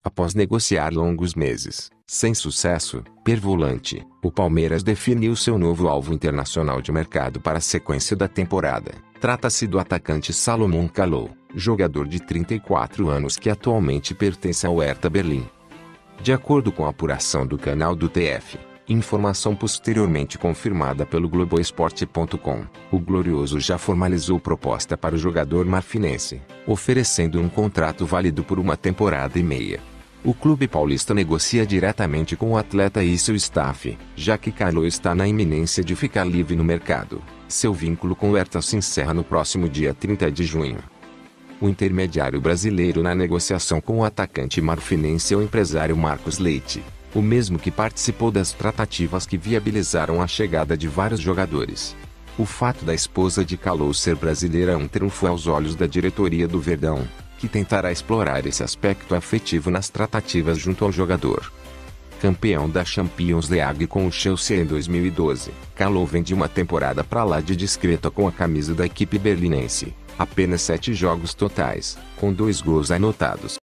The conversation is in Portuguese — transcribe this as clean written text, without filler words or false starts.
Após negociar longos meses, sem sucesso, per volante, o Palmeiras definiu seu novo alvo internacional de mercado para a sequência da temporada. Trata-se do atacante Salomon Kalou, jogador de 34 anos que atualmente pertence ao Hertha Berlim. De acordo com a apuração do canal do TF, informação posteriormente confirmada pelo Globoesporte.com, o Glorioso já formalizou proposta para o jogador marfinense, oferecendo um contrato válido por 1 temporada e meia. O clube paulista negocia diretamente com o atleta e seu staff, já que Kalou está na iminência de ficar livre no mercado. Seu vínculo com o Hertha se encerra no próximo dia 30 de junho. O intermediário brasileiro na negociação com o atacante marfinense é o empresário Marcos Leite, o mesmo que participou das tratativas que viabilizaram a chegada de vários jogadores. O fato da esposa de Kalou ser brasileira é um trunfo aos olhos da diretoria do Verdão, que tentará explorar esse aspecto afetivo nas tratativas junto ao jogador. Campeão da Champions League com o Chelsea em 2012, Kalou vem de uma temporada pra lá de discreta com a camisa da equipe berlinense. Apenas 7 jogos totais, com 2 gols anotados.